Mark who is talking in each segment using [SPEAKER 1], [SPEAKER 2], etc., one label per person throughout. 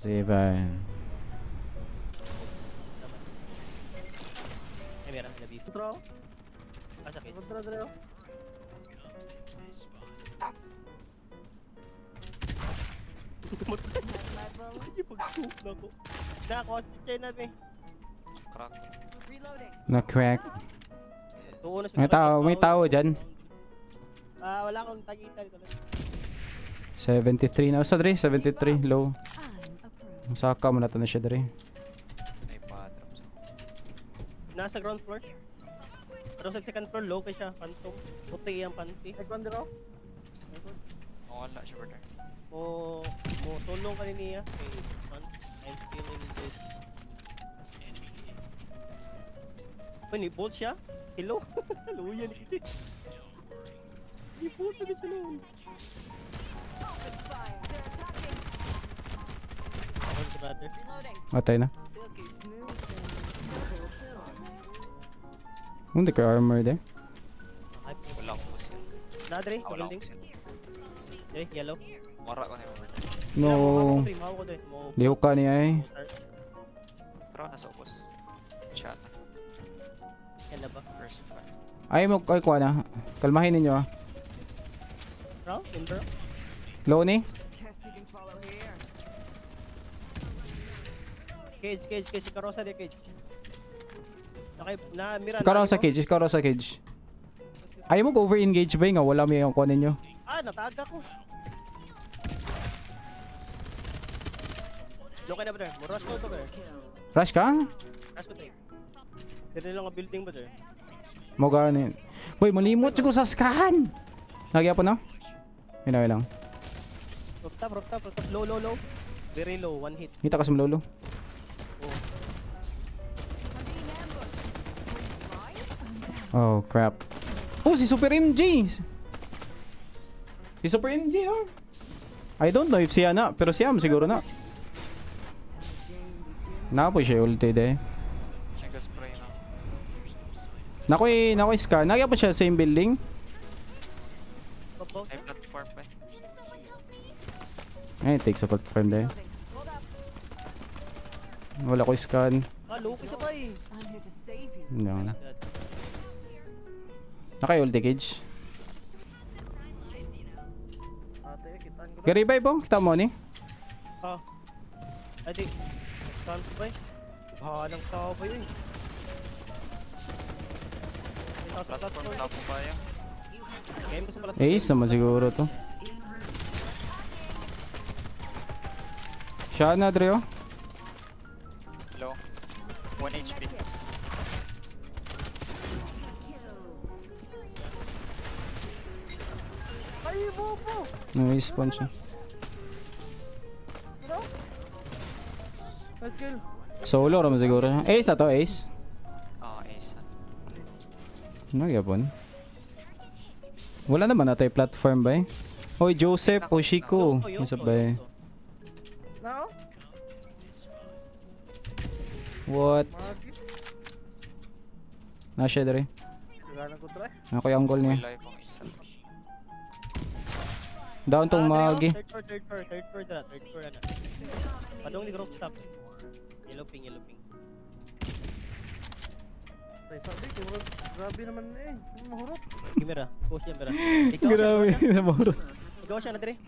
[SPEAKER 1] Steven.
[SPEAKER 2] Ay, meron na dito.
[SPEAKER 3] Control.
[SPEAKER 2] Sakit.
[SPEAKER 3] Control dito.
[SPEAKER 2] Ipag-scoop na ko. Nako, si Chen natin.
[SPEAKER 4] Crack.
[SPEAKER 1] Na-crack.
[SPEAKER 2] Tuunos
[SPEAKER 1] May tao dyan.
[SPEAKER 2] Wala akong tagita dito.
[SPEAKER 1] 73 na. Basta Dre, 73. Low. Saka mo na to na siya Dre.
[SPEAKER 4] May pa-drops.
[SPEAKER 2] Nasa ground floor. Pero sa second floor, low pa siya. Phantom. Puti ang panty.
[SPEAKER 3] Nagpan dito.
[SPEAKER 4] Wala siya brother.
[SPEAKER 2] Mo tulong ka niya. Okay, I'm feeling this. Ni bolt siya? Hello? Hello yan. Ni bolt na siya noon.
[SPEAKER 1] Atay na. Hindi ka armor de.
[SPEAKER 4] Wala akong push yan.
[SPEAKER 2] Nadre,
[SPEAKER 4] Wala akong
[SPEAKER 2] building.
[SPEAKER 4] push yan.
[SPEAKER 2] Okay, yellow.
[SPEAKER 4] Mara ko na yung brother.
[SPEAKER 1] No.
[SPEAKER 2] Mawa ko doon.
[SPEAKER 1] Liho ka niya eh.
[SPEAKER 4] Tara na sa ubos. Shot.
[SPEAKER 2] Yan na ba?
[SPEAKER 4] First one.
[SPEAKER 1] Ay mo ay kuha na. Kalmahin ninyo ah.
[SPEAKER 2] Bro, timber.
[SPEAKER 1] Low ni.
[SPEAKER 2] Cage. Karosa de cage. Na mira.
[SPEAKER 1] Ikaw raw sa cage. Ay mo over engage ba nga wala may yung kuha ninyo.
[SPEAKER 2] Nataga ko. Look na ba there? Rush ko to ba?
[SPEAKER 1] Rush ka?
[SPEAKER 2] Rush ko to. Dito lang ang building ba there?
[SPEAKER 1] Mo ganin. Boy, malimot ko sa skahan. Nagya po na? Hinawi lang.
[SPEAKER 2] Rooftop. Low. Very low, one hit.
[SPEAKER 1] Kita ka sa lolo. Oh crap. Oh, si Super MG. Si Super MG oh. I don't know if siya na, pero siya siguro na. Napo siya ulti de.
[SPEAKER 4] Nag-spray na.
[SPEAKER 1] Nakoy scan. Nagya pa siya same building.
[SPEAKER 4] Ay platform pa.
[SPEAKER 1] Ay, take sa platform de. Wala ko scan.
[SPEAKER 2] Low ka pa eh.
[SPEAKER 1] No. Naka-ulti cage.
[SPEAKER 3] Ate, kitaan ko.
[SPEAKER 1] Gary po, kita mo ni.
[SPEAKER 2] Adi. Saan ba? Nang tao ba yun?
[SPEAKER 4] Platform sa po pa yan.
[SPEAKER 2] Game ko sa platform.
[SPEAKER 1] Ace naman siguro to. Siya na Dre oh.
[SPEAKER 4] Low. 1 HP.
[SPEAKER 3] Ay, bobo!
[SPEAKER 1] Na-respawn siya.
[SPEAKER 3] Let's kill.
[SPEAKER 1] Solo naman siguro. Ace na to, ace.
[SPEAKER 4] Ace.
[SPEAKER 1] Nagyapon. Wala naman na tayo platform ba eh. Hoy Joseph, Oshiko. Masap ba eh.
[SPEAKER 3] Now?
[SPEAKER 1] What?
[SPEAKER 3] Magi.
[SPEAKER 1] Nasya Dre.
[SPEAKER 3] Kagana ko try.
[SPEAKER 1] Ako yung angle niya.
[SPEAKER 4] Live ang isa.
[SPEAKER 1] Down tong Magi.
[SPEAKER 2] Third floor na. Padong ni rooftop. Yellow ping.
[SPEAKER 3] Ay, sabi ko, grabe naman eh. Mahurot.
[SPEAKER 2] Gimera. Push yan, Mera.
[SPEAKER 1] Grabe, namuro.
[SPEAKER 2] Ikaw siya na dire.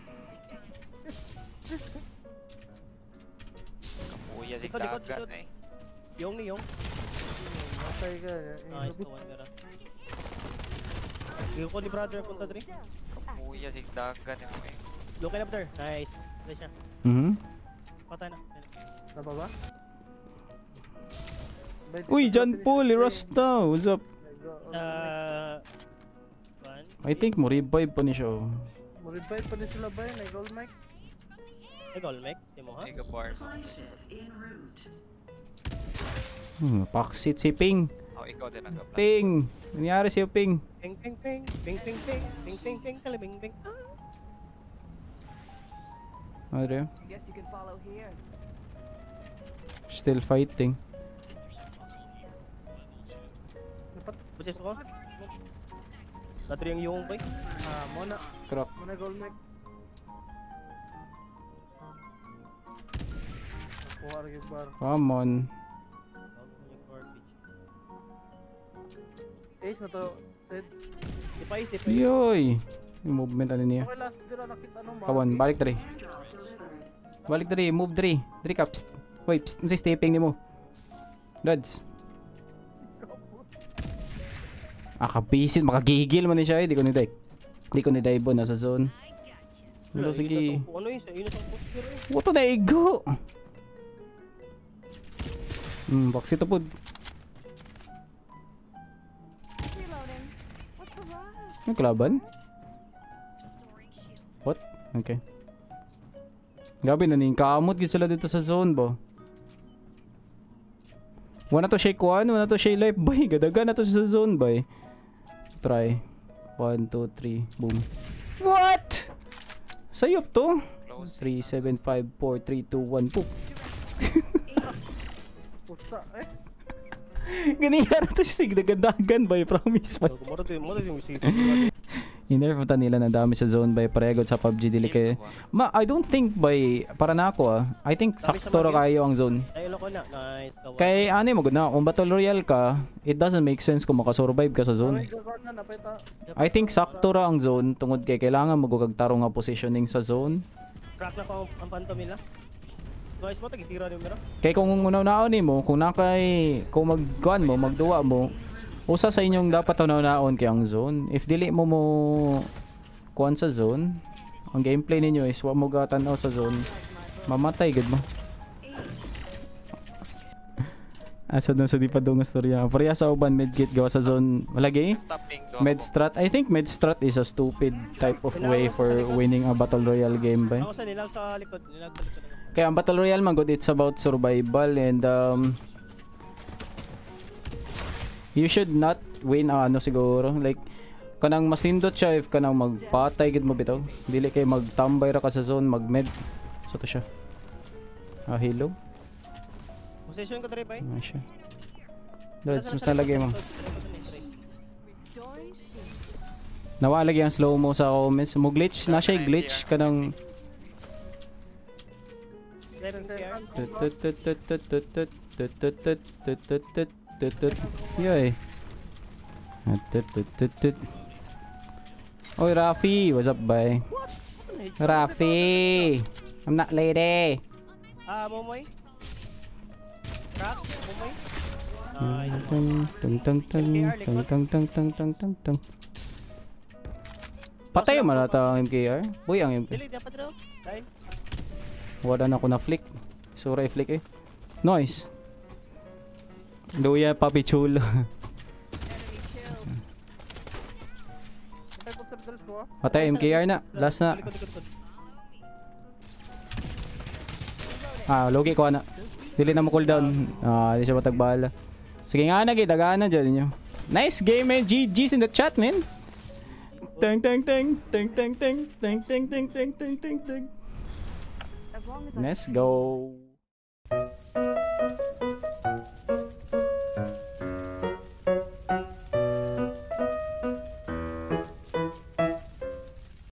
[SPEAKER 4] Kapuya si
[SPEAKER 2] Likod.
[SPEAKER 4] dagat eh.
[SPEAKER 2] Yung.
[SPEAKER 3] Matay ka.
[SPEAKER 2] Nice to one, Mera. Ikaw ko ni brother punta dire.
[SPEAKER 4] Kapuya si dagat eh.
[SPEAKER 2] Look na brother. Nice. Patay siya. Patay na.
[SPEAKER 3] Napa ba?
[SPEAKER 1] Uy, John Paul, Rasta. What's up?
[SPEAKER 2] One.
[SPEAKER 1] I think mo revive pa ni siya. Oh.
[SPEAKER 3] Mo-revive pa din sila ba yun? Ay, gold mic?
[SPEAKER 2] Gold Mech. Si mo ha?
[SPEAKER 4] Mega bars.
[SPEAKER 1] Paksit si Ping.
[SPEAKER 4] Oh, ikaw din ang kaplan.
[SPEAKER 1] Ping. Nangyari sa'yo Ping.
[SPEAKER 2] Ping. Kalabing.
[SPEAKER 1] Ano
[SPEAKER 5] Guess you can follow here.
[SPEAKER 1] Still fighting.
[SPEAKER 2] Pusis ko. Battery yung boy.
[SPEAKER 3] Muna.
[SPEAKER 1] Crack.
[SPEAKER 3] Muna gold mic. Kuha rin yung bar.
[SPEAKER 1] Come on.
[SPEAKER 2] Yung garbage.
[SPEAKER 3] Ace na to. Sid.
[SPEAKER 2] Sipay.
[SPEAKER 1] Yoy. Yung movement ano niya.
[SPEAKER 3] Okay, last dito nakita ano.
[SPEAKER 1] Kawan, balik dali. Balik dali, move dali. Dali ka, psst. Wait, psst. Ano stepping ni mo? Dads. Kapisit, makagigil man ni siya eh. Di ko ni dive. Di ko ni dive bo, nasa zone. Wala, sige.
[SPEAKER 2] Ano yun? Sa init ang poster eh.
[SPEAKER 1] Wato na igo. Baksit po.
[SPEAKER 5] Reloading. What's the rush?
[SPEAKER 1] Yung kalaban? What? Okay. Gabi na ning kaamot gid sila dito sa zone ba. Wala to siya kuan, wala to siya life boy. Gadaga na to sa zone boy. Try. 1, 2, 3, boom. What? Sayop to.
[SPEAKER 4] Close.
[SPEAKER 1] 3, 7, 5, 4, 3, 2, 1, poop.
[SPEAKER 3] Pusa eh.
[SPEAKER 1] Ganyan to siya sigdagandagan boy, promise boy.
[SPEAKER 2] Kumara to yung music.
[SPEAKER 1] Inerfutan nila na dami sa zone by paregod sa PUBG dili kay I don't think by para na ako I think sakto ra kayo ang zone.
[SPEAKER 2] Ay, ko na. Nice.
[SPEAKER 1] Kay ani mo gud na kung battle royale ka, it doesn't make sense kung makasurvive ka sa zone. I think sakto ra ang zone tungod kay kailangan mo kag tarong nga positioning sa zone.
[SPEAKER 2] Crack na ko ang phantom nila. Nice mo tagitira ni Mira.
[SPEAKER 1] Kay kung unaw-naon nimo, kung nakay kung magkuan mo, magduwa mo, usa sa inyong dapat unaw-naon kay ang zone. If dili mo kuan sa zone, ang gameplay ninyo is wa mo gatanaw sa zone, mamatay gud mo. Asad na sa di pa dong istorya. Pareha sa uban medkit gawa sa zone malagi.
[SPEAKER 4] Tapping go.
[SPEAKER 1] Medstrat, I think Medstrat is a stupid type of way for winning a battle royale game ba.
[SPEAKER 2] Ako sa nilag sa likod, nilag sa likod.
[SPEAKER 1] Kaya ang battle royale man good, it's about survival and you should not win ano siguro like kanang masindot siya if kanang magpatay gid mo bitaw. Dili kay magtambay ra ka sa zone, mag-med. So to siya. Hello.
[SPEAKER 2] Position ko dre bay.
[SPEAKER 1] Ano siya? Lods, mas nalagay mo.
[SPEAKER 5] Restoring shield.
[SPEAKER 1] Nawa lagi ang slow mo sa comments. Mo glitch na siya glitch kanang Yoy. Oy Rafi, what's up bye? Rafi, I'm not lady.
[SPEAKER 2] Momoy. Crack, Momoy.
[SPEAKER 1] Patay man ata ang MKR. Boy ang MKR.
[SPEAKER 2] Dili dapat daw. Dai.
[SPEAKER 1] Wala na ako na flick. Sura i-flick eh. Noise. Luya papi chulo. Patay MKR na. Last na. Logi ko na. Dili na mo cooldown. Di siya matagbala. Sige nga na, dagaan na dyan ninyo. Nice game man. GG's in the chat man. Tang tang tang. Tang tang tang. Tang tang tang tang tang tang tang.
[SPEAKER 5] As long as I
[SPEAKER 1] Let's go.